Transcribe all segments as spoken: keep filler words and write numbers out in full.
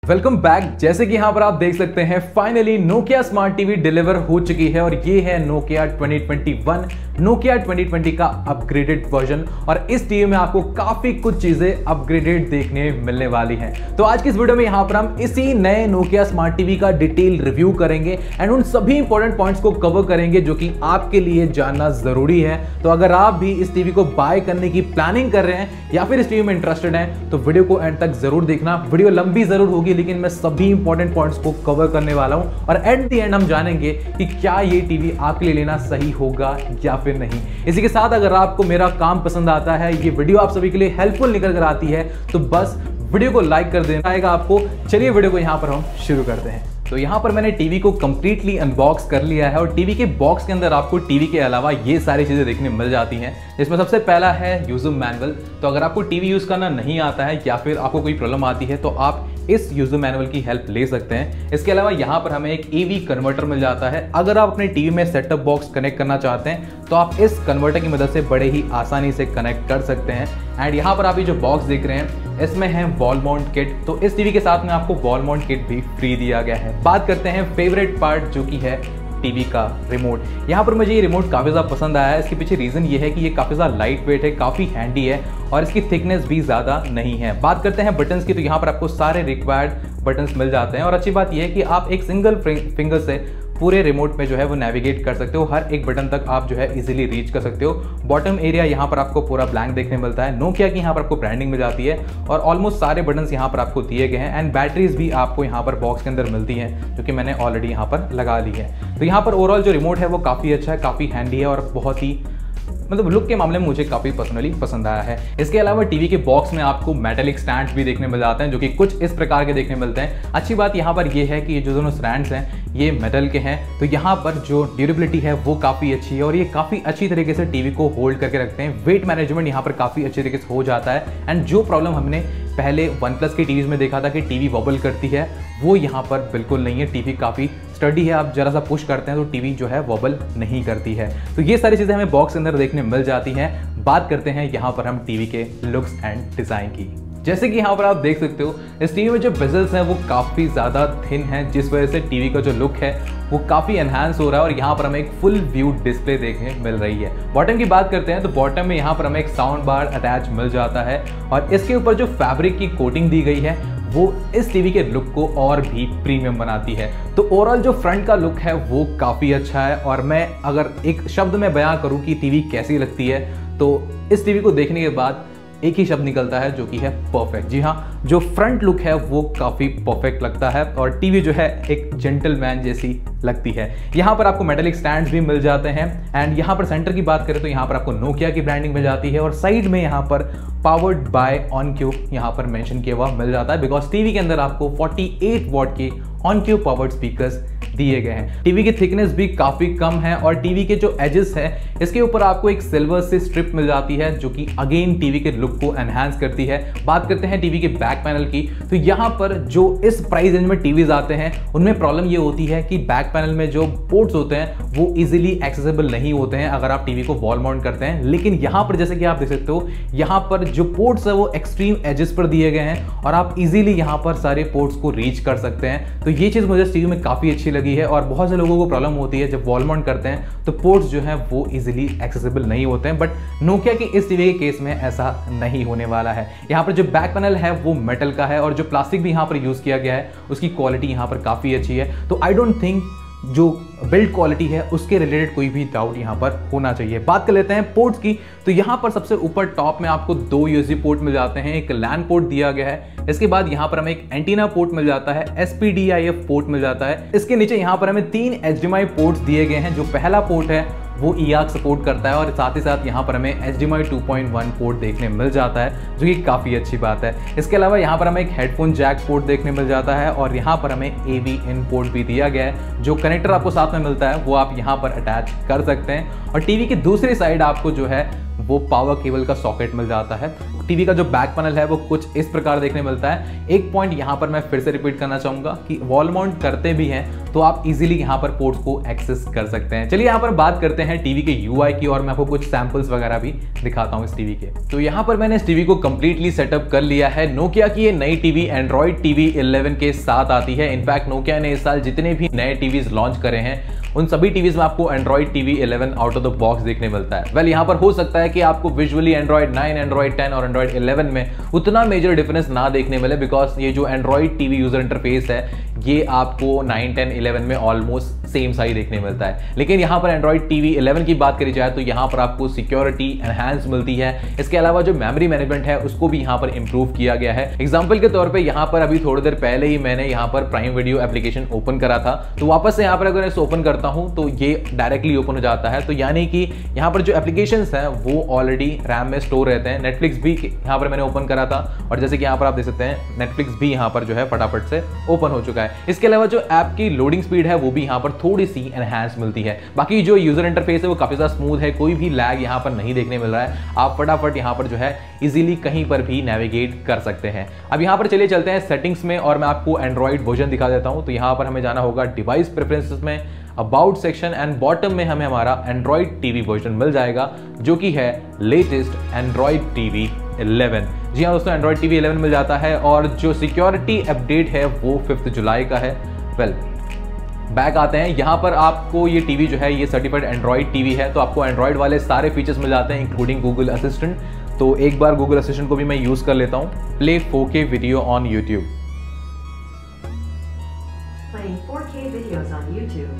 Welcome back. जैसे कि यहाँ पर आप देख सकते हैं finally Nokia smart TV deliver हो चुकी है और ये है Nokia twenty twenty one, Nokia twenty twenty का अपग्रेडेड वर्जन। और इस टीवी में आपको काफी कुछ चीजें अपग्रेडेड देखने मिलने वाली हैं। तो आज की इस वीडियो में यहाँ पर हम इसी नए नोकिया स्मार्ट टीवी का डिटेल रिव्यू करेंगे एंड उन सभी इंपॉर्टेंट पॉइंट्स को कवर करेंगे जो कि आपके लिए जानना जरूरी है। तो अगर आप भी इस टीवी को बाय करने की प्लानिंग कर रहे हैं या फिर इस टीवी में इंटरेस्टेड हैं तो वीडियो को एंड तक जरूर देखना। वीडियो लंबी जरूर होगी लेकिन मैं सभी इंपॉर्टेंट पॉइंट्स को कवर करने वाला हूं और एट द एंड हम जानेंगे कि क्या ये टीवी आपके लिए लेना सही होगा या फिर नहीं। इसी के साथ अगर आपको मेरा काम पसंद आता है, ये वीडियो आप सभी के लिए हेल्पफुल निकल कर आती है तो बस वीडियो को लाइक कर देना आएगा आपको। चलिए वीडियो को यहां पर हम शुरू करते हैं। तो यहाँ पर मैंने टीवी को कंप्लीटली अनबॉक्स कर लिया है और टीवी के बॉक्स के अंदर आपको टीवी के अलावा ये सारी चीज़ें देखने मिल जाती हैं, जिसमें सबसे पहला है यूजर मैनुअल। तो अगर आपको टीवी यूज़ करना नहीं आता है या फिर आपको कोई प्रॉब्लम आती है तो आप इस यूजर मैनुअल की हेल्प ले सकते हैं। इसके अलावा यहाँ पर हमें एक एवी कन्वर्टर मिल जाता है। अगर आप अपने टीवी में सेटअप बॉक्स कनेक्ट करना चाहते हैं तो आप इस कन्वर्टर की मदद से बड़े ही आसानी से कनेक्ट कर सकते हैं। एंड यहाँ पर आप ये जो बॉक्स देख रहे हैं इसमें है वॉल माउंट किट। तो इस टीवी के साथ में आपको वॉल माउंट किट भी फ्री दिया गया है। बात करते हैं फेवरेट पार्ट जो कि है टीवी का रिमोट। यहाँ पर मुझे ये रिमोट काफ़ी ज़्यादा पसंद आया है। इसके पीछे रीज़न ये है कि ये काफ़ी ज़्यादा लाइट वेट है, काफ़ी हैंडी है और इसकी थिकनेस भी ज़्यादा नहीं है। बात करते हैं बटन्स की, तो यहाँ पर आपको सारे रिक्वायर्ड बटन्स मिल जाते हैं और अच्छी बात यह है कि आप एक सिंगल फिंगर से पूरे रिमोट में जो है वो नेविगेट कर सकते हो। हर एक बटन तक आप जो है इजीली रीच कर सकते हो। बॉटम एरिया यहाँ पर आपको पूरा ब्लैंक देखने मिलता है। नोकिया की यहाँ पर आपको ब्रांडिंग मिल जाती है और ऑलमोस्ट सारे बटन्स यहाँ पर आपको दिए गए हैं एंड बैटरीज भी आपको यहाँ पर बॉक्स के अंदर मिलती हैं जो कि मैंने ऑलरेडी यहाँ पर लगा ली है। तो यहाँ पर ओवरऑल जो रिमोट है वो काफ़ी अच्छा है, काफ़ी हैंडी है और बहुत ही मतलब लुक के मामले में मुझे काफ़ी पर्सनली पसंद आया है। इसके अलावा टीवी के बॉक्स में आपको मेटेलिक स्टैंड्स भी देखने मिल जाते हैं जो कि कुछ इस प्रकार के देखने मिलते हैं। अच्छी बात यहाँ पर यह है कि ये जो दोनों स्टैंड्स हैं ये मेटल के हैं तो यहाँ पर जो ड्यूरेबिलिटी है वो काफ़ी अच्छी है और ये काफ़ी अच्छी तरीके से टीवी को होल्ड करके रखते हैं। वेट मैनेजमेंट यहाँ पर काफ़ी अच्छी तरीके से हो जाता है एंड जो प्रॉब्लम हमने पहले वन प्लस के टीवीज़ में देखा था कि टीवी वॉबल करती है वो यहाँ पर बिल्कुल नहीं है। टीवी काफ़ी स्टडी है, आप जरा सा पुश करते हैं तो टीवी जो है वॉबल नहीं करती है। तो ये सारी चीज़ें हमें बॉक्स के अंदर देखने मिल जाती हैं। बात करते हैं यहाँ पर हम टीवी के लुक्स एंड डिज़ाइन की। जैसे कि यहाँ पर आप देख सकते हो इस टीवी में जो बेजल्स हैं वो काफ़ी ज़्यादा थिन हैं जिस वजह से टीवी का जो लुक है वो काफ़ी एनहांस हो रहा है और यहाँ पर हमें एक फुल व्यू डिस्प्ले देखने मिल रही है। बॉटम की बात करते हैं तो बॉटम में यहाँ पर हमें एक साउंड बार अटैच मिल जाता है और इसके ऊपर जो फैब्रिक की कोटिंग दी गई है वो इस टीवी के लुक को और भी प्रीमियम बनाती है। तो ओवरऑल जो फ्रंट का लुक है वो काफ़ी अच्छा है और मैं अगर एक शब्द में बयां करूं कि टीवी कैसी लगती है तो इस टीवी को देखने के बाद एक ही शब्द निकलता है जो कि है परफेक्ट। जी हाँ, जो फ्रंट लुक है वो काफ़ी परफेक्ट लगता है और टीवी जो है एक जेंटलमैन जैसी लगती है। यहाँ पर आपको मेटेलिक स्टैंड्स भी मिल जाते हैं एंड यहाँ पर सेंटर की बात करें तो यहाँ पर आपको नोकिया की ब्रांडिंग मिल जाती है और साइड में यहाँ पर पावर्ड बाय ऑनक्यू यहाँ पर मेंशन किया हुआ मिल जाता है बिकॉज टीवी के अंदर आपको अड़तालीस वॉट के ऑनक्यू पावर्ड स्पीकर्स दिए गए हैं। टीवी की थिकनेस भी काफ़ी कम है और टीवी के जो एजेस है इसके ऊपर आपको एक सिल्वर से स्ट्रिप मिल जाती है जो कि अगेन टीवी के लुक को एनहांस करती है। बात करते हैं टीवी के बैक पैनल की, तो यहाँ पर जो इस प्राइस रेंज में टीवीज आते हैं उनमें प्रॉब्लम ये होती है कि बैक पैनल में जो पोर्ट्स होते हैं वो इजीली एक्सेसिबल नहीं होते हैं अगर आप टीवी को वॉल माउंट करते हैं। लेकिन यहाँ पर जैसे कि आप देख सकते हो यहाँ पर जो पोर्ट्स है वो एक्सट्रीम एजेस पर दिए गए हैं और आप इजीली यहाँ पर सारे पोर्ट्स को रीच कर सकते हैं। तो ये चीज़ मुझे इस टीवी में काफ़ी अच्छी लगी है और बहुत से लोगों को प्रॉब्लम होती है जब वॉल माउंट करते हैं तो पोर्ट्स जो है वो इजीली एक्सेसिबल नहीं होते हैं, बट नोकिया के इस टीवी के केस में ऐसा नहीं होने वाला है। यहाँ पर जो बैक पैनल है वो मेटल का है और जो प्लास्टिक भी यहाँ पर यूज़ किया गया है उसकी क्वालिटी यहाँ पर काफ़ी अच्छी है। तो आई डोंट थिंक जो बिल्ड क्वालिटी है उसके रिलेटेड कोई भी डाउट यहाँ पर होना चाहिए। बात कर लेते हैं पोर्ट्स की, तो यहाँ पर सबसे ऊपर टॉप में आपको दो यूएसबी पोर्ट मिल जाते हैं, एक लैन पोर्ट दिया गया है। इसके बाद यहाँ पर हमें एक एंटीना पोर्ट मिल जाता है, S P D I F port मिल जाता है। इसके नीचे यहाँ पर हमें तीन H D M I ports दिए गए हैं। जो पहला पोर्ट है वो ई आर सी सपोर्ट करता है और साथ ही साथ यहाँ पर हमें H D M I two point one port देखने मिल जाता है जो कि काफ़ी अच्छी बात है। इसके अलावा यहाँ पर हमें एक हेडफोन जैक पोर्ट देखने मिल जाता है और यहाँ पर हमें ए वी इन पोर्ट भी दिया गया है। जो कनेक्टर आपको साथ में मिलता है वो आप यहाँ पर अटैच कर सकते हैं और टीवी की दूसरी साइड आपको जो है वो पावर केबल का सॉकेट मिल जाता है। टीवी का जो बैक पैनल है वो कुछ इस प्रकार देखने मिलता है। एक पॉइंट यहाँ पर मैं फिर से रिपीट करना चाहूँगा कि वॉल माउंट करते भी हैं तो आप इजीली यहाँ पर पोर्ट्स को एक्सेस कर सकते हैं। चलिए यहाँ पर बात करते हैं टीवी के यूआई की और मैं आपको कुछ सैंपल्स वगैरह भी दिखाता हूँ इस टीवी के। तो यहाँ पर मैंने इस टीवी को कंप्लीटली सेटअप कर लिया है। नोकिया की ये नई टीवी एंड्रॉइड टीवी इलेवन के साथ आती है। इनफैक्ट नोकिया ने इस साल जितने भी नए टीवीज लॉन्च करे हैं उन सभी टीवीज में आपको Android TV eleven out of the box देखने मिलता है। वेल well, यहाँ पर हो सकता है कि आपको visually Android nine, Android ten और एंड्रॉइड इलेवन में उतना मेजर डिफरेंस ना देखने मिले, बिकॉज ये जो एंड्रॉइड टीवी यूजर इंटरफेस है ये आपको नाइन, टेन, इलेवन में ऑलमोस्ट सेम सा ही देखने मिलता है। लेकिन यहाँ पर एंड्रॉइड टीवी इलेवन की बात करी जाए तो यहाँ पर आपको सिक्योरिटी एनहांस मिलती है। इसके अलावा जो मेमोरी मैनेजमेंट है उसको भी यहाँ पर इंप्रूव किया गया है। एग्जाम्पल के तौर पर यहाँ पर अभी थोड़ी देर पहले ही मैंने यहाँ पर प्राइम वीडियो एप्लीकेशन ओपन करा था, तो वापस से यहाँ पर अगर इसे ओपन करता हूँ तो ये डायरेक्टली ओपन हो जाता है। तो यानी कि यहाँ पर जो एप्लीकेशंस हैं वो ऑलरेडी रैम में स्टोर रहते हैं। नेटफ्लिक्स भी यहाँ पर मैंने ओपन करा था और जैसे कि यहाँ पर आप देख सकते हैं नेटफ्लिक्स भी यहाँ पर जो है फटाफट से ओपन हो चुका है। इसके अलावा जो ऐप की लोडिंग स्पीड है वो भी यहाँ पर थोड़ी सी एनहांस मिलती है। बाकी जो यूजर इंटरफेस है वो काफी ज्यादा स्मूथ है, कोई भी लैग यहाँ पर नहीं देखने मिल रहा है। आप फटाफट यहाँ पर जो है इजीली कहीं पर भी नेविगेट कर सकते हैं। अब यहाँ पर चलिए चलते हैं सेटिंग्स में और मैं आपको एंड्रॉइड वर्जन दिखा देता हूँ। तो यहाँ पर हमें जाना होगा डिवाइस प्रेफरेंसेस में, अबाउट सेक्शन एंड बॉटम में हमें हमारा एंड्रॉइड टीवी वर्जन मिल जाएगा जो कि है लेटेस्ट एंड्रॉइड टीवी इलेवन। जी हाँ दोस्तों, एंड्रॉइड टीवी इलेवन मिल जाता है और जो सिक्योरिटी अपडेट है वो फिफ्थ जुलाई का है। वेल बैक आते हैं, यहाँ पर आपको ये टीवी जो है ये सर्टिफाइड एंड्रॉइड टीवी है, तो आपको एंड्रॉइड वाले सारे फीचर्स मिल जाते हैं इंक्लूडिंग गूगल असिस्टेंट। तो एक बार गूगल असिस्टेंट को भी मैं यूज कर लेता हूँ। Play four K video on YouTube. Four K videos on YouTube.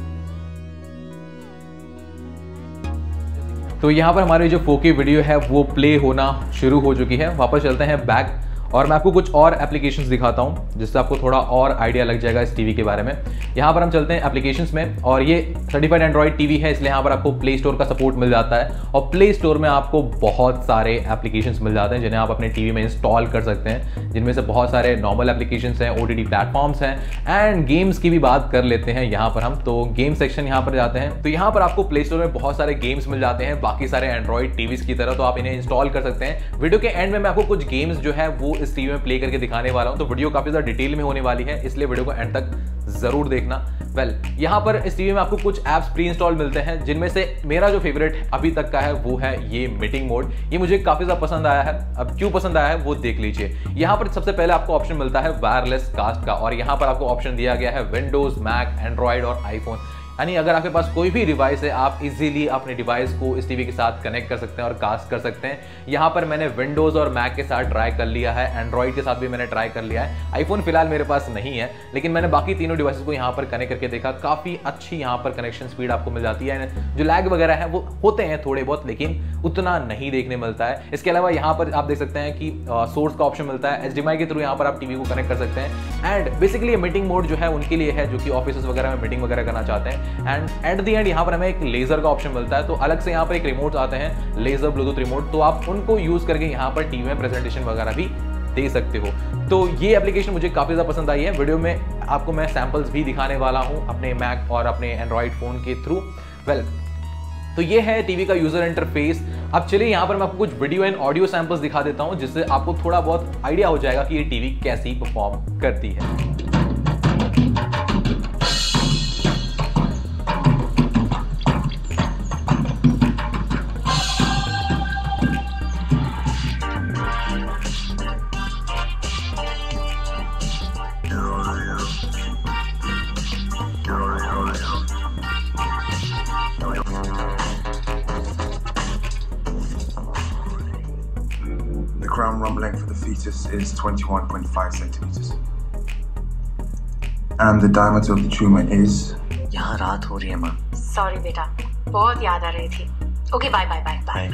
तो यहाँ पर हमारी जो फोर के वीडियो है वो प्ले होना शुरू हो चुकी है। वापस चलते हैं बैक और मैं आपको कुछ और एप्लीकेशंस दिखाता हूँ जिससे आपको थोड़ा और आइडिया लग जाएगा इस टीवी के बारे में। यहाँ पर हम चलते हैं एप्लीकेशंस में और ये सर्टिफाइड एंड्रॉइड टीवी है इसलिए यहाँ पर आपको प्ले स्टोर का सपोर्ट मिल जाता है और प्ले स्टोर में आपको बहुत सारे एप्लीकेशंस मिल जाते हैं जिन्हें आप अपने टीवी में इंस्टॉल कर सकते हैं, जिनमें से बहुत सारे नॉर्मल एप्लीकेशंस हैं, ओटीटी प्लेटफॉर्म्स हैं एंड गेम्स की भी बात कर लेते हैं यहाँ पर हम। तो गेम सेक्शन यहाँ पर जाते हैं तो यहाँ पर आपको प्ले स्टोर में बहुत सारे गेम्स मिल जाते हैं बाकी सारे एंड्रॉइड टीवीज की तरह, तो आप इन्हें इंस्टॉल कर सकते हैं। वीडियो के एंड में मैं आपको कुछ गेम्स जो है वो इस टीवी में प्ले करके दिखाने वाला हूं, तो वीडियो काफी ज्यादा डिटेल में होने वाली है इसलिए वीडियो को एंड तक जरूर देखना। वेल well, यहाँ पर इस टीवी में आपको कुछ ऐप्स प्री इंस्टॉल मिलते हैं जिनमें से मेरा जो फेवरेट अभी तक का है वो है ये मीटिंग मोड। ये मुझे काफी ज्यादा पसंद आया है। अब क्यों पसंद आया है वो देख लीजिए। यहाँ पर सबसे पहले आपको ऑप्शन मिलता है वायरलेस कास्ट का और यहाँ पर आपको ऑप्शन दिया गया है विंडोज, मैक, एंड्रॉइड और आईफोन। यानी अगर आपके पास कोई भी डिवाइस है आप इजीली अपने डिवाइस को इस टीवी के साथ कनेक्ट कर सकते हैं और कास्ट कर सकते हैं। यहाँ पर मैंने विंडोज और मैक के साथ ट्राई कर लिया है, एंड्रॉइड के साथ भी मैंने ट्राई कर लिया है। आईफोन फिलहाल मेरे पास नहीं है लेकिन मैंने बाकी तीनों डिवाइसेस को यहाँ पर कनेक्ट करके देखा, काफी अच्छी यहाँ पर कनेक्शन स्पीड आपको मिल जाती है। जो लैग वगैरह है वो होते हैं थोड़े बहुत लेकिन उतना नहीं देखने मिलता है। इसके अलावा यहाँ पर आप देख सकते हैं कि सोर्स का ऑप्शन मिलता है, एचडीएमआई के थ्रू यहाँ पर आप टीवी को कनेक्ट कर सकते हैं। एंड बेसिकली मीटिंग मोड जो है उनके लिए है जो कि ऑफिस वगैरह में मीटिंग वगैरह करना चाहते हैं। एंड एट द एंड यहाँ पर हमें एक लेजर का ऑप्शन मिलता है, तो अलग से यहाँ पर एक रिमोट आते हैं, लेजर ब्लूटूथ रिमोट, तो आप उनको यूज करके यहाँ पर टीवी में प्रेजेंटेशन वगैरह भी दे सकते हो। तो ये एप्लीकेशन मुझे काफी ज्यादा पसंद आई है। वीडियो में आपको मैं सैंपल्स भी दिखाने वाला हूँ अपने मैक और अपने एंड्रॉइड फोन के थ्रू। वेल तो ये है टीवी का यूजर इंटरफेस। अब चलिए यहाँ पर मैं आपको कुछ वीडियो एंड ऑडियो सैंपल्स दिखा देता हूँ जिससे आपको थोड़ा बहुत आइडिया हो जाएगा कि ये टीवी कैसी परफॉर्म करती है। The crown rump length for the fetus is twenty-one point five centimeters. And the diameter of the tumor is... यहाँ रात हो रही है माँ। सॉरी बेटा, बहुत याद आ रही थी। Okay bye bye bye bye.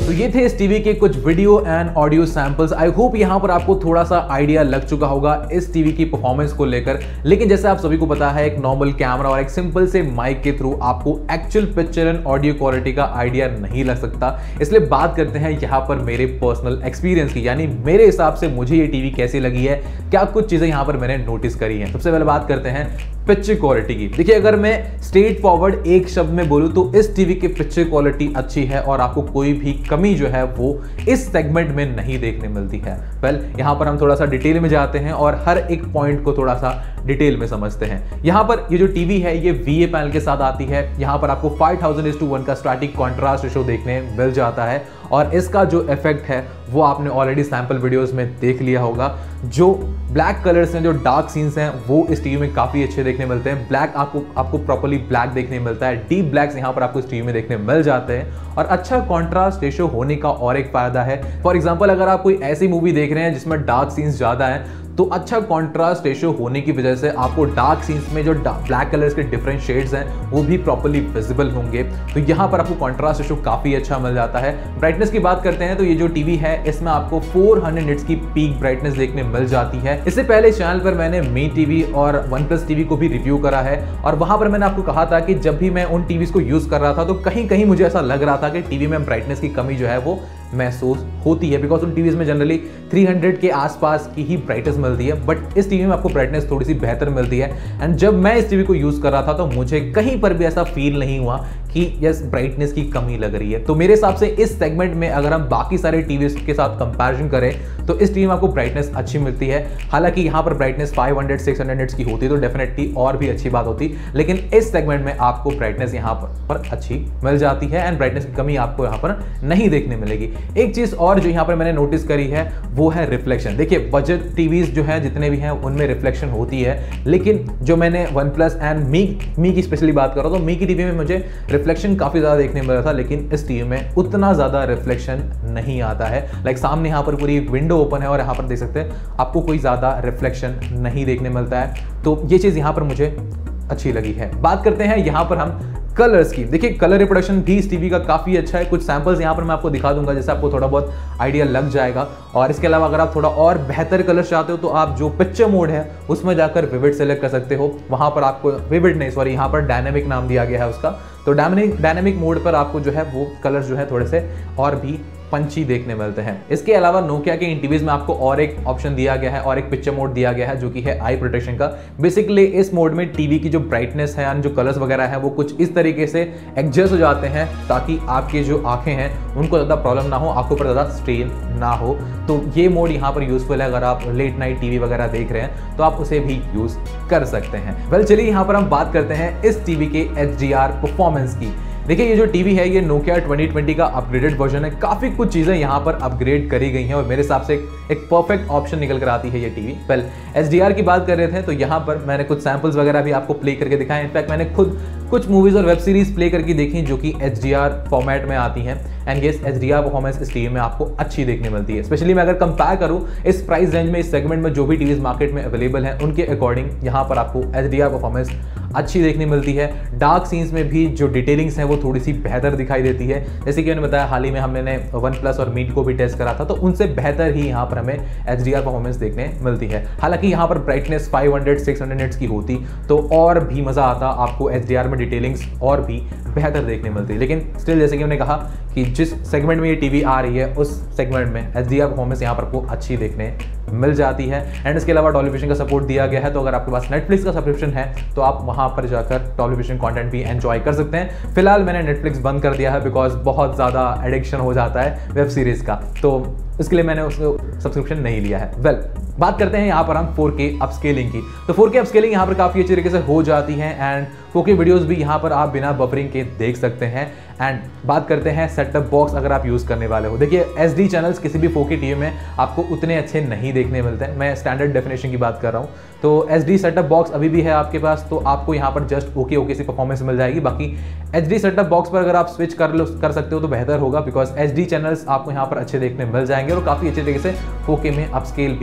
तो ये थे इस टीवी के कुछ video and audio samples. I hope यहाँ पर आपको थोड़ा सा आइडिया लग चुका होगा इस टीवी की परफॉर्मेंस को लेकर। लेकिन जैसे आप सभी को पता है, एक नॉर्मल कैमरा और एक सिंपल से माइक के थ्रू आपको actual picture and audio quality का आइडिया नहीं लग सकता। इसलिए बात करते हैं यहाँ पर मेरे पर्सनल एक्सपीरियंस की, यानी मेरे हिसाब से मुझे ये टीवी कैसी लगी है, क्या कुछ चीजें यहाँ पर मैंने नोटिस करी हैं। सबसे पहले बात करते हैं पिक्चर क्वालिटी की। देखिए, अगर मैं स्ट्रेट फॉरवर्ड एक शब्द में बोलूं तो इस टीवी की पिक्चर क्वालिटी अच्छी है और आपको कोई भी कमी जो है वो इस सेगमेंट में नहीं देखने मिलती है। वेल, यहां पर हम थोड़ा सा डिटेल में जाते हैं और हर एक पॉइंट को थोड़ा सा डिटेल में समझते हैं। यहां पर ये जो टीवी है ये वी ए पैनल के साथ आती है। यहां पर आपको five thousand is to one का स्टैटिक कॉन्ट्रास्ट रेशो देखने मिल जाता है और इसका जो इफेक्ट है वो आपने ऑलरेडी सैंपल वीडियोस में देख लिया होगा। जो ब्लैक कलर्स हैं, जो डार्क सीन्स हैं, वो इस टीवी में काफी अच्छे देखने मिलते हैं। ब्लैक आपको आपको प्रॉपर्ली ब्लैक देखने मिलता है। डीप ब्लैक्स यहाँ पर आपको इस टीवी में देखने मिल जाते हैं और अच्छा कॉन्ट्रास्ट रेशो होने का और एक फायदा है। फॉर एग्जांपल, अगर आप कोई ऐसी मूवी देख रहे हैं जिसमें डार्क सीन्स ज्यादा हैं तो अच्छा कॉन्ट्रास्ट रेशो होने की वजह से आपको डार्क सीन्स में जो ब्लैक कलर्स के डिफरेंट शेड्स हैं वो भी प्रॉपर्ली विजिबल होंगे। तो यहाँ पर आपको कॉन्ट्रास्ट रेशो काफी अच्छा मिल जाता है। ब्राइटनेस की बात करते हैं तो ये जो टीवी है इसमें आपको फोर हंड्रेड निट्स की पीक ब्राइटनेस देखने मिल जाती है। इससे पहले चैनल पर मैंने मी टीवी और वन प्लस टीवी को भी रिव्यू करा है और वहां पर मैंने आपको कहा था कि जब भी मैं उन टीवीज को यूज कर रहा था तो कहीं कहीं मुझे ऐसा लग रहा था कि टीवी में ब्राइटनेस की कमी जो है वो महसूस होती है, बिकॉज उन टीवीज में जनरली थ्री हंड्रेड के आसपास की ही ब्राइटनेस मिलती है। बट इस टीवी में आपको ब्राइटनेस थोड़ी सी बेहतर मिलती है। एंड जब मैं इस टीवी को यूज कर रहा था तो मुझे कहीं पर भी ऐसा फील नहीं हुआ कि यस ब्राइटनेस की कमी लग रही है। तो मेरे हिसाब से इस सेगमेंट में अगर हम बाकी सारे टीवी के साथ कंपैरिजन करें तो इस टीवी में आपको ब्राइटनेस अच्छी मिलती है। हालांकि यहाँ पर brightness five hundred six hundred nits की होती तो डेफिनेटली और भी अच्छी बात होती, लेकिन इस सेगमेंट में आपको ब्राइटनेस यहाँ पर, पर अच्छी मिल जाती है एंड ब्राइटनेस की कमी आपको यहाँ पर नहीं देखने मिलेगी। एक चीज और जो यहाँ पर मैंने नोटिस करी है वो है रिफ्लेक्शन। देखिए, बजट टीवीज जो है जितने भी हैं उनमें रिफ्लेक्शन होती है, लेकिन जो मैंने OnePlus and Mi Mi की स्पेशली बात कर रहा हूँ तो मी की टीवी में मुझे रिफ्लेक्शन काफी ज्यादा देखने मिल रहा था, लेकिन इस टीवी में उतना ज्यादा रिफ्लेक्शन नहीं आता है। लाइक सामने यहाँ पर पूरी विंडो ओपन है और यहाँ पर देख सकते हैं आपको कोई ज्यादा रिफ्लेक्शन नहीं देखने मिलता है। तो ये चीज यहाँ पर मुझे अच्छी लगी है। बात करते हैं यहाँ पर हम कलर्स की। देखिए, कलर रिप्रोडक्शन भी इस टीवी का काफी अच्छा है। कुछ सैंपल्स यहाँ पर मैं आपको दिखा दूंगा जिससे आपको थोड़ा बहुत आइडिया लग जाएगा। और इसके अलावा अगर आप थोड़ा और बेहतर कलर चाहते हो तो आप जो पिक्चर मोड है उसमें जाकर विविड सेलेक्ट कर सकते हो। वहां पर आपको विविड नहीं सॉरी यहाँ पर डायनेमिक नाम दिया गया है उसका। तो डायनेमिक डायनेमिक मोड पर आपको जो है वो कलर जो है थोड़े से और भी पंची देखने मिलते हैं। इसके अलावा नोकिया के इन टीवीज में आपको और एक ऑप्शन दिया गया है और एक पिक्चर मोड दिया गया है जो कि है आई प्रोटेक्शन का। बेसिकली इस मोड में टीवी की जो ब्राइटनेस है यानी जो कलर्स वगैरह है वो कुछ इस तरीके से एडजस्ट हो जाते हैं ताकि आपकी जो आंखें हैं उनको ज़्यादा प्रॉब्लम ना हो, आंखों पर ज़्यादा स्ट्रेन ना हो। तो ये मोड यहाँ पर यूजफुल है। अगर आप लेट नाइट टीवी वगैरह देख रहे हैं तो आप उसे भी यूज कर सकते हैं। वेल, चलिए यहाँ पर हम बात करते हैं इस टीवी के एच डी आर परफॉर्मेंस की। देखिए, ये जो टीवी है ये नोकिया ट्वेंटी ट्वेंटी का अपग्रेडेड वर्जन है। काफी कुछ चीजें यहाँ पर अपग्रेड करी गई हैं और मेरे हिसाब से एक, एक परफेक्ट ऑप्शन निकल कर आती है ये TV. Well, H D R की बात कर रहे थे तो यहाँ पर मैंने कुछ सैंपल्स वगैरह भी आपको प्ले करके दिखाए। इनफैक्ट मैंने खुद कुछ मूवीज और वेब सीरीज प्ले करके देखी जो कि एच डी आर फॉर्मेट में आती हैं and yes H D R performance इस टीवी में आपको अच्छी देखने मिलती है। स्पेशली मैं अगर कंपेयर करूं इस प्राइस रेंज में, इस सेगमेंट में जो भी टीवीज मार्केट में अवेलेबल हैं उनके अकॉर्डिंग यहाँ पर आपको एच डी आर परफॉर्मेंस अच्छी देखने मिलती है। डार्क सीन्स में भी जो डिटेलिंग्स हैं वो थोड़ी सी बेहतर दिखाई देती है। जैसे कि मैंने बताया, हाल ही में हमने वन प्लस और मीट को भी टेस्ट करा था तो उनसे बेहतर ही यहाँ पर हमें एच डी आर परफॉर्मेंस देखने मिलती है। हालांकि यहाँ पर brightness five hundred six hundred nits की होती तो और भी मजा आता, आपको एच डी आर में डिटेलिंग्स और भी बेहतर देखने मिलती है। लेकिन स्टिल जैसे कि मैंने कहा कि जिस सेगमेंट में ये टीवी आ रही है उस सेगमेंट में एच डी आर परफॉर्मेंस यहाँ पर आपको अच्छी देखने मिल जाती है। एंड इसके अलावा डॉल्बी विजन का सपोर्ट दिया गया है, तो अगर आपके पास नेटफ्लिक्स का सब्सक्रिप्शन है तो आप वहां पर जाकर डॉल्बी विजन कंटेंट भी एंजॉय कर सकते हैं। फिलहाल मैंने नेटफ्लिक्स बंद कर दिया है बिकॉज बहुत ज़्यादा एडिक्शन हो जाता है वेब सीरीज का, तो इसके लिए मैंने उसको सब्सक्रिप्शन नहीं लिया है। वेल, बात करते हैं यहाँ पर हम फोर के अपस्केलिंग की। तो फोर के अपस्केलिंग यहाँ पर काफ़ी अच्छी तरीके से हो जाती है एंड फोर के वीडियोस भी यहाँ पर आप बिना बफरिंग के देख सकते हैं। एंड बात करते हैं सेटअप बॉक्स अगर आप यूज़ करने वाले हो। देखिए, एच डी चैनल्स किसी भी फोर के टीवी में आपको उतने अच्छे नहीं देखने मिलते हैं। मैं स्टैंडर्ड डेफिनेशन की बात कर रहा हूँ। तो एच डी सेटअप बॉक्स अभी भी है आपके पास तो आपको यहाँ पर जस्ट ओके ओके सी परफॉर्मेंस मिल जाएगी। बाकी एच डी सेटअप बॉक्स पर अगर आप स्विच कर लो कर सकते हो तो बेहतर होगा बिकॉज एच डी चैनल्स आपको यहाँ पर अच्छे देखने मिल जाएंगे और काफ़ी अच्छे तरीके से फोर के में अपस्केल भी हो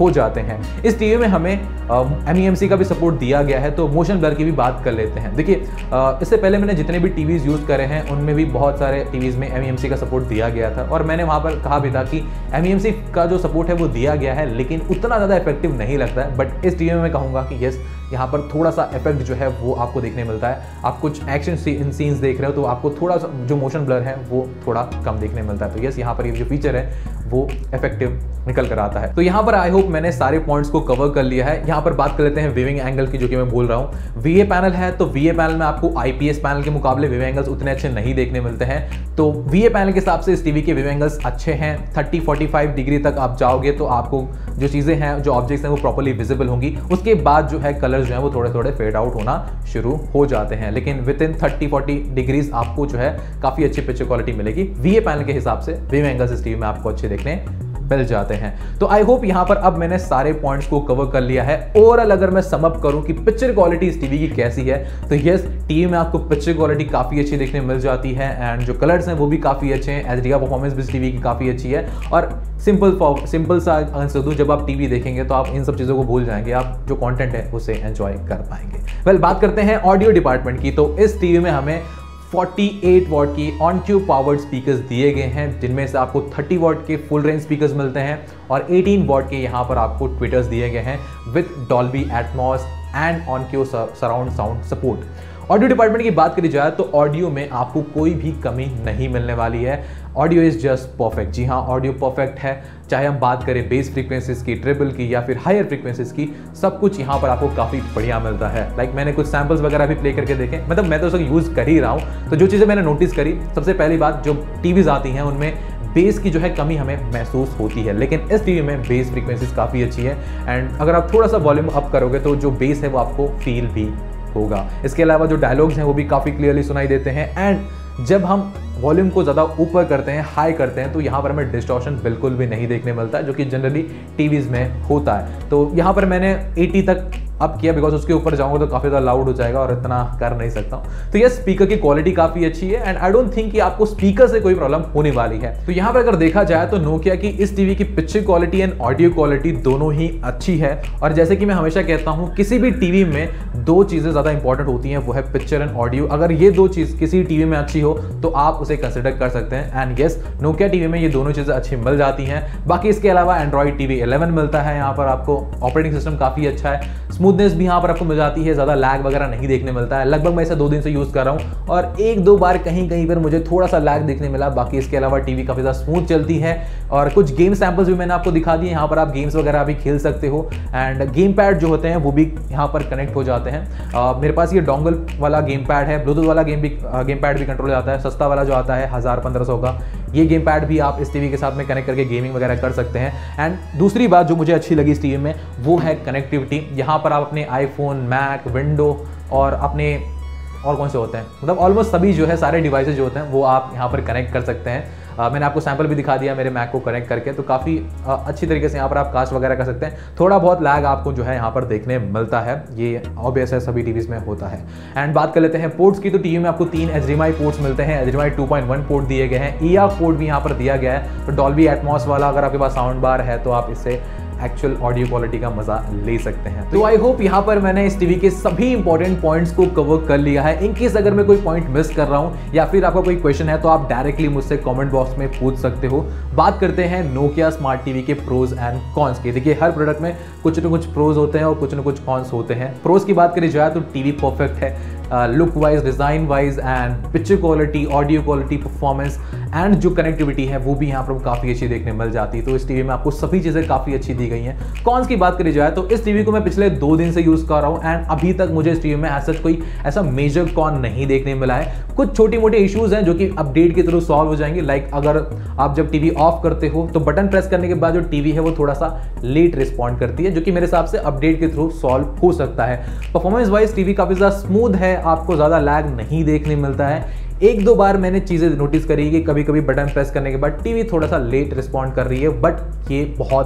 हो जाते हैं। इस टीवी में हमें एम ई एम सी का भी सपोर्ट दिया गया है, तो मोशन ब्लर की भी बात कर लेते हैं। देखिए इससे पहले मैंने जितने भी टीवीज यूज़ करे हैं उनमें भी बहुत सारे टीवीज़ में एम ई एम सी का सपोर्ट दिया गया था, और मैंने वहाँ पर कहा भी था कि एम ई एम सी का जो सपोर्ट है वो दिया गया है, लेकिन उतना ज़्यादा इफेक्टिव नहीं लगता है। बट इस टीवी में मैं कहूँगा कि यस, यहाँ पर थोड़ा सा इफेक्ट जो है वो आपको देखने मिलता है। आप कुछ एक्शन सीन्स देख रहे हो तो आपको थोड़ा सा जो मोशन ब्लर है वो थोड़ा कम देखने मिलता है। तो यस, यहाँ पर ये जो फीचर है वो इफेक्टिव निकल कर आता है। तो यहाँ पर आई होप मैंने सारे पॉइंट्स को कवर कर लिया है। यहाँ पर बात कर लेते हैं व्यूइंग एंगल की, जो कि मैं बोल रहा हूँ। वी ए पैनल है, तो वी ए पैनल में आपको आई पी एस पैनल के मुकाबले व्यू एंगल्स उतने अच्छे नहीं देखने मिलते हैं। तो वी ए पैनल के हिसाब से इस टीवी के व्यू एंगल्स अच्छे हैं। थर्टी फोर्टी फाइव डिग्री तक आप जाओगे तो आपको जो चीज़ें हैं, जो ऑब्जेक्ट्स हैं वो प्रॉपर्ली विजिबल होंगी। उसके बाद जो है कलर्स जो है वो थोड़े थोड़े फेड आउट होना शुरू हो जाते हैं, लेकिन within thirty forty degrees आपको जो है काफ़ी अच्छी पिक्चर क्वालिटी मिलेगी। वी ए पैनल के हिसाब से व्यू एंगल्स इस टीवी में आपको अच्छे देखने मिल जाते हैं। तो आई होप यहाँ पर अब मैंने सारे पॉइंट्स को कवर कर लिया है। ओवरऑल अगर मैं सम अप करूं कि पिक्चर क्वालिटी इस टीवी की कैसी है, तो यस, टीवी में आपको पिक्चर क्वालिटी काफ़ी अच्छी देखने मिल जाती है, एंड जो कलर्स हैं वो भी काफ़ी अच्छे हैं। एच डी आर परफॉर्मेंस भी इस टीवी की काफ़ी अच्छी है। और सिंपल सिंपल सा आंसर दूं, जब आप टीवी देखेंगे तो आप इन सब चीज़ों को भूल जाएंगे, आप जो कंटेंट है उसे एंजॉय कर पाएंगे। वेल well, बात करते हैं ऑडियो डिपार्टमेंट की। तो इस टीवी में हमें अड़तालीस वॉट की ऑन ट्यूब पावर्ड स्पीकर्स दिए गए हैं, जिनमें से आपको तीस वॉट के फुल रेंज स्पीकर्स मिलते हैं और अठारह वॉट के यहाँ पर आपको ट्विटर्स दिए गए हैं with Dolby Atmos and on Q surround sound support. Audio department की बात करी जाए तो ऑडियो में आपको कोई भी कमी नहीं मिलने वाली है। Audio is just perfect. जी हाँ, ऑडियो परफेक्ट है, चाहे हम बात करें बेस फ्रीक्वेंसीज की, ट्रिपल की या फिर हायर फ्रीक्वेंसीज की, सब कुछ यहाँ पर आपको काफ़ी बढ़िया मिलता है। लाइक like, मैंने कुछ सैम्पल्स वगैरह भी प्ले करके देखे, मतलब मैं तो उसको यूज़ कर ही रहा हूँ। तो जो चीज़ें मैंने नोटिस करी, सबसे पहली बात, जो टीवीज आती हैं उनमें बेस की जो है कमी हमें महसूस होती है, लेकिन इस टीवी में बेस फ्रीक्वेंसीज काफ़ी अच्छी है, एंड अगर आप थोड़ा सा वॉल्यूम अप करोगे तो जो बेस है वो आपको फील भी होगा। इसके अलावा जो डायलॉग्स हैं वो भी काफ़ी क्लियरली सुनाई देते हैं, एंड जब हम वॉल्यूम को ज़्यादा ऊपर करते हैं, हाई करते हैं, तो यहाँ पर हमें डिस्टॉर्शन बिल्कुल भी नहीं देखने मिलता है, जो कि जनरली टीवीज़ में होता है। तो यहाँ पर मैंने अस्सी तक अप किया, बिकॉज उसके ऊपर जाऊँगा तो काफ़ी ज़्यादा लाउड हो जाएगा और इतना कर नहीं सकता हूँ। तो ये स्पीकर की क्वालिटी काफ़ी अच्छी है, एंड आई डोंट थिंक कि आपको स्पीकर से कोई प्रॉब्लम होने वाली है। तो यहाँ पर अगर देखा जाए तो नोकिया की इस टीवी की picture quality and audio quality दोनों ही अच्छी है। और जैसे कि मैं हमेशा कहता हूँ, किसी भी टीवी में दो चीज़ें ज़्यादा इंपॉर्टेंट होती हैं, वो है पिक्चर एंड ऑडियो। अगर ये दो चीज़ किसी टीवी में अच्छी हो तो आप उसे कंसिडर कर सकते हैं, एंड यस, नोकिया टीवी में ये दोनों चीज़ें अच्छी मिल जाती हैं। बाकी इसके अलावा एंड्रॉइड टीवी इलेवन मिलता है, यहाँ पर आपको ऑपरेटिंग सिस्टम काफ़ी अच्छा है, स्मूथनेस भी यहाँ पर आपको मिल जाती है, ज़्यादा लैग वगैरह नहीं देखने मिलता है। लगभग मैं इसे दो दिन से यूज़ कर रहा हूँ और एक दो बार कहीं कहीं पर मुझे थोड़ा सा लैग देखने मिला। बाकी इसके अलावा टीवी काफ़ी ज़्यादा स्मूथ चलती है, और कुछ गेम सैम्पल्स भी मैंने आपको दिखा दिए। यहाँ पर आप गेम्स वगैरह भी खेल सकते हो, एंड गेम पैड जो होते हैं वो भी यहाँ पर कनेक्ट हो जाते हैं। uh, मेरे पास ये डोंगल वाला गेम पैड है, ब्लूटूथ वाला गेम भी गेम पैड भी कंट्रोल जाता है। सस्ता वाला जो आता है हज़ार पंद्रह सौ का, ये गेम पैड भी आप इस टीवी के साथ में कनेक्ट करके गेमिंग वगैरह कर सकते हैं। एंड दूसरी बात जो मुझे अच्छी लगी इस टीवी में, वो है कनेक्टिविटी। यहाँ पर आप अपने आईफोन, मैक, विंडो और अपने और कौन से होते हैं, मतलब ऑलमोस्ट सभी जो है सारे डिवाइसेज जो होते हैं वो आप यहाँ पर कनेक्ट कर सकते हैं। uh, मैंने आपको सैंपल भी दिखा दिया मेरे मैक को कनेक्ट करके, तो काफ़ी uh, अच्छी तरीके से यहाँ पर आप कास्ट वगैरह कर सकते हैं। थोड़ा बहुत लैग आपको जो है यहाँ पर देखने मिलता है, ये ऑब्वियस है, सभी टीवीज़ में होता है। एंड बात कर लेते हैं पोर्ट्स की, तो टीवी में आपको तीन H D M I ports मिलते हैं। H D M I two point one port दिए गए हैं, ई एफ पोर्ट भी यहाँ पर दिया गया है। तो डॉल्बी एटमॉस वाला अगर आपके पास साउंड बार है तो आप इससे एक्चुअल ऑडियो क्वालिटी का मजा ले सकते हैं। तो आई होप यहाँ पर मैंने इस टीवी के सभी इंपॉर्टेंट पॉइंट्स को कवर कर लिया है। इन केस अगर मैं कोई पॉइंट मिस कर रहा हूँ या फिर आपका कोई क्वेश्चन है तो आप डायरेक्टली मुझसे कमेंट बॉक्स में पूछ सकते हो। बात करते हैं नोकिया स्मार्ट टीवी के प्रोज एंड कॉन्स की। देखिए, हर प्रोडक्ट में कुछ न कुछ प्रोज होते हैं और कुछ न कुछ कॉन्स होते हैं। प्रोज की बात करी जाए तो टीवी परफेक्ट है, look wise, design wise, and picture quality, audio quality, performance and जो कनेक्टिविटी है वो भी यहाँ पर काफ़ी अच्छी देखने मिल जाती है। तो इस टीवी में आपको सभी चीज़ें काफ़ी अच्छी दी गई हैं। कॉन्स की बात करी जाए तो इस टीवी को मैं पिछले दो दिन से यूज़ कर रहा हूँ, एंड अभी तक मुझे इस टीवी में ऐसा कोई ऐसा मेजर कॉन नहीं देखने मिला है। कुछ छोटी मोटी इश्यूज़ हैं जो कि अपडेट के थ्रू सॉल्व हो जाएंगे। लाइक अगर आप जब टीवी ऑफ करते हो तो बटन प्रेस करने के बाद जो टीवी है वो थोड़ा सा लेट रिस्पॉन्ड करती है, जो कि मेरे हिसाब से अपडेट के थ्रू सॉल्व हो सकता है। परफॉर्मेंस वाइज टीवी काफ़ी ज़्यादा स्मूथ है, आपको ज़्यादा लैग नहीं देखने मिलता है। एक दो बार मैंने चीज़ें नोटिस करी कि कभी कभी बटन प्रेस करने के बाद टीवी थोड़ा सा लेट रिस्पॉन्ड कर रही है, बट ये बहुत ही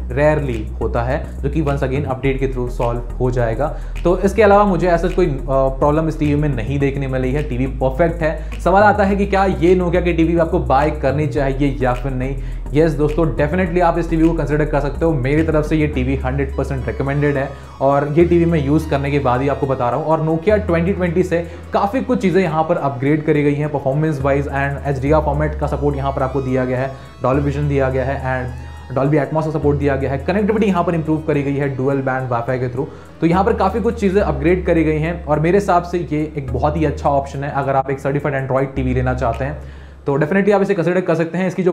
रेयरली होता है, जो कि वंस अगेन अपडेट के थ्रू सॉल्व हो जाएगा। तो इसके अलावा मुझे ऐसा कोई प्रॉब्लम इस टीवी में नहीं देखने मिली है। टीवी परफेक्ट है। सवाल आता है कि क्या ये नोकिया की टीवी आपको बाय करनी चाहिए या फिर नहीं। यस yes, दोस्तों, डेफिनेटली आप इस टीवी को कंसिडर कर सकते हो। मेरी तरफ से ये टीवी हंड्रेड परसेंट रिकमेंडेड है और ये टीवी मैं यूज़ करने के बाद ही आपको बता रहा हूँ। और नोकिया ट्वेंटी ट्वेंटी से काफ़ी कुछ चीज़ें यहाँ पर अपग्रेड करी गई हैं performance wise, and H D R format का सपोर्ट यहाँ पर आपको दिया गया है, डॉल्बी विजन दिया गया है एंड डॉल्बी एटमॉस का सपोर्ट दिया गया है। कनेक्टिविटी यहाँ पर इंप्रूव करी गई है डुअल बैंड वाईफाई के थ्रू। तो यहाँ पर काफ़ी कुछ चीज़ें अपग्रेड करी गई हैं और मेरे हिसाब से ये एक बहुत ही अच्छा ऑप्शन है अगर आप एक सर्टिफाइड एंड्रॉइड टीवी लेना चाहते हैं। तो डेफिनेटली आप इसे कंसिडर कर सकते हैं। इसकी जो